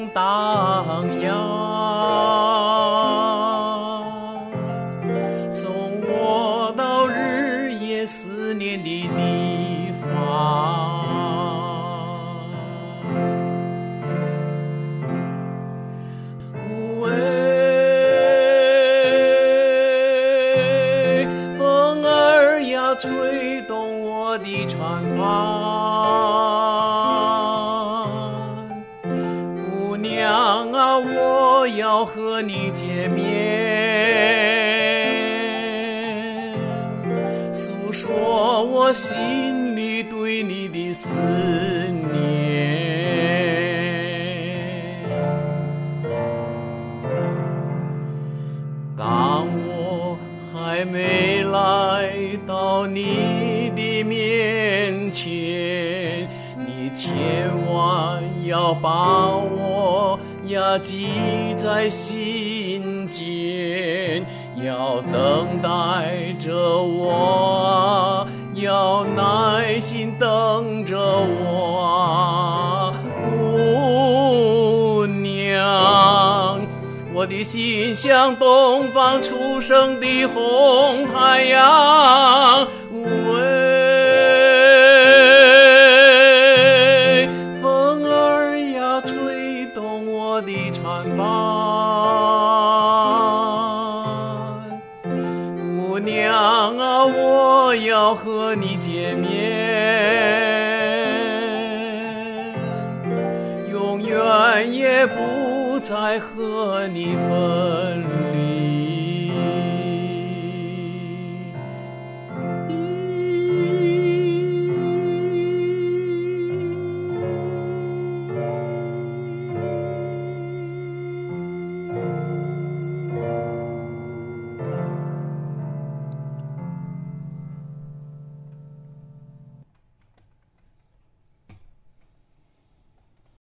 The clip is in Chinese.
荡漾，送我到日夜思念的地方。喂，风儿呀，吹动我的船帆，姑娘啊，我要和你见面，诉说我心里对你的思念。当我还没来到你的面前，你千万要把我呀记在心间，要等待着我，要耐心等着我，姑娘。我的心像东方初升的红太阳，喂，风儿呀，吹动我的船帆，姑娘啊，我要和你见面，永远也不再和你分